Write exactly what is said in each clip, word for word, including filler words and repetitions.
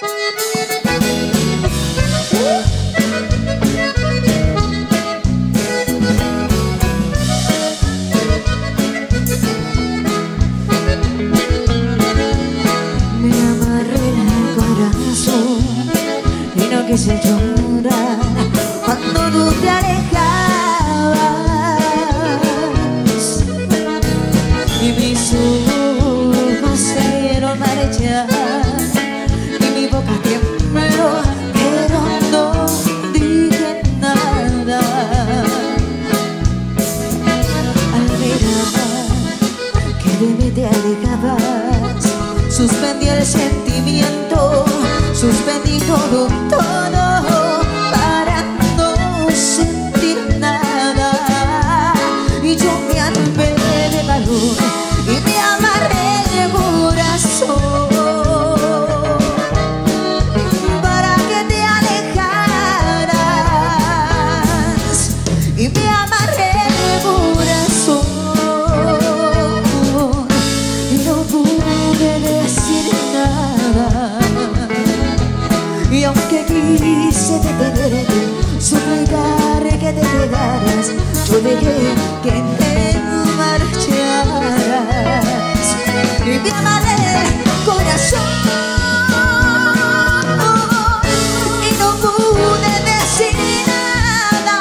Quise llorar cuando tú te alejabas y mis ojos se vieron marchar y mi boca tembló, pero no dije nada. Al mirar que de mí te alejabas, suspendí el sentimiento, suspendí todo, todo para no sentir nada. Y yo me armé de valor y me amarré el corazón para que te alejaras. Y me amarré el corazón y no pude decir nada. Y aunque quise detenerte, suplicar que te quedaras, yo dejé que te marcharas. Y me amarré el corazón y no pude decir nada.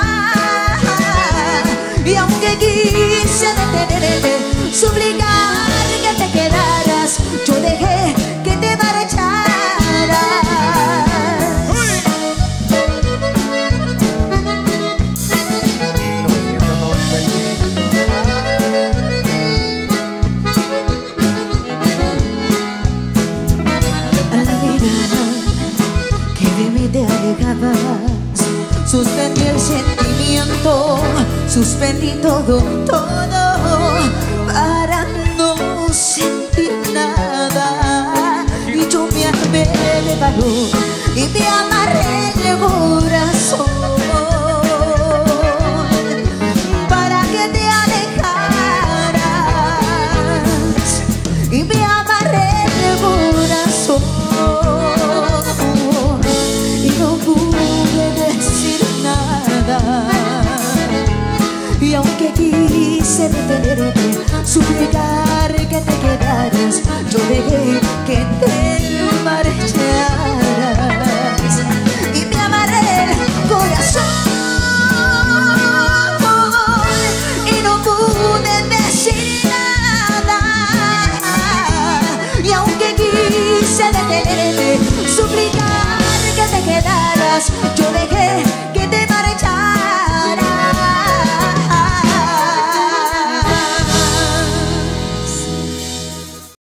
Y aunque quise detenerte, suplicar que te quedaras, yo dejé que te marcharas. Suspendí el sentimiento, suspendí todo, todo para no sentir nada. Y yo me armé de valor y me amarré el corazón para que te alejaras. Y me amarré el corazón y no pude decir nada. Y aunque quise detenerte, suplicar que te quedaras, yo dejé que te marcharas. Y me amarré el corazón y no pude decir nada. Y aunque quise detenerte, suplicar que te quedaras, yo